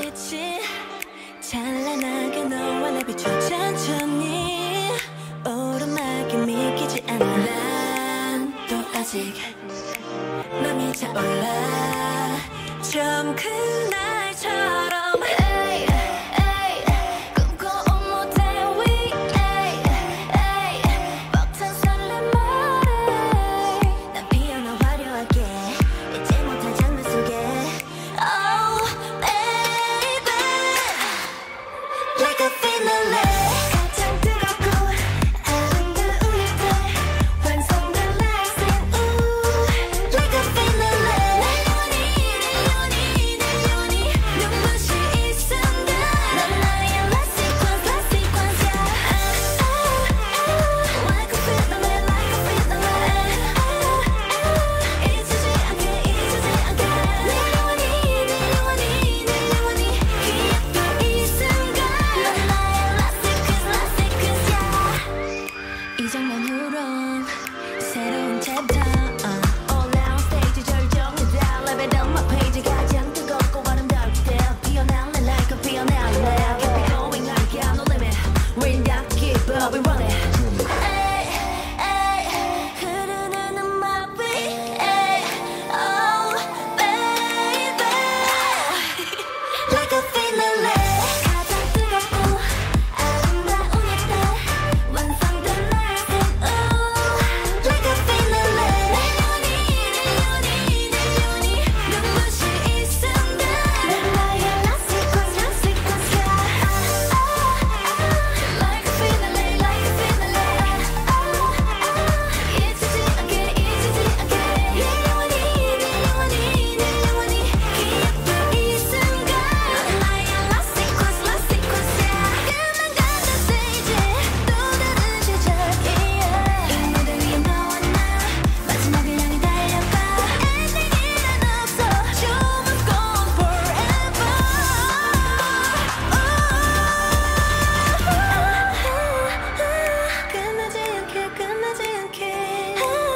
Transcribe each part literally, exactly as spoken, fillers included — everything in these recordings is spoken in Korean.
빛이 찬란하게 너와 날 비춰 천천히 오르막이 믿기지 않아. 난 또 아직 맘이 차올라 좀 그날처럼. 에이, 에이, 꿈꿔온 무대 위 에이, 에이, 벅찬 설렘 말에 난 피어나 화려하게 잊지 못할 장면 속에. Oh baby, like a finale. 가장 뜨겁고 아름다운 이때 완성된 last scene. Ooh, like a finale. 내 영혼이 내 영혼이 내 영혼이 눈부신 이 순간 넌 나의 last sequence last sequence yeah. Ah, ah, ah, like a finale like a finale. Ah, ah, 잊히지 않게 잊히지 않게 내 영혼이 내 영혼이 내 영혼이 기억될 이 순간 넌 나의 last sequence last sequence yeah. 이 장면 후론 새로운 챕터 uh. All now stage 절정이다. Level up my page 가장 뜨겁고 아름다울 때 피어날래 like a 피어날래. Keep it going like yeah no limit. We not keep up we run it. Ay, ay, 흐르는 음악 위 ay, oh baby, like a finale. 가장 뜨겁고 아름다운 이때 완성된 last scene. Ooh, like a finale. 내 영혼이 내 영혼이 내 영혼이 눈부신 이 순간 넌 나의 last sequence last sequence yeah. Ah, ah, ah, like a finale like a finale. Ah, ah, 잊히지 않게 잊히지 않게 내 영혼이 내 영혼이 내 영혼이 기억될 이 순간 넌 나의 last sequence last sequence yeah. 끝난 같은 stage 또 다른 시작이야. 이 무대 위에 너와 나 마지막을 향해 달려가. 엔딩이란 없어 show must go on forever. 끝나지 않게 끝나지 않게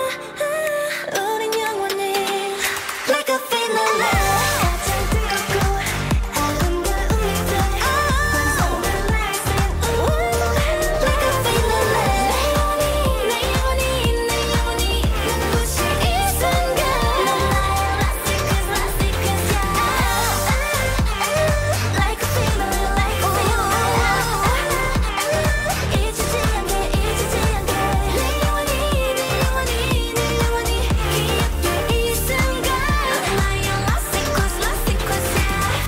우린 영원히 like a finale. 가장 뜨겁고 아름다운 이때 완성된 last scene. Ooh, like a finale. 내 영혼이 내 영혼이 눈부신 이 순간 넌 나의 last sequence last sequence yeah. Ah, ah, ah, like a finale like a finale. 잊히지 않게 잊히지 않게 내 영혼이 내 영혼이 내 영혼이 기억될 이 순간 넌 나의 last sequence last sequence yeah.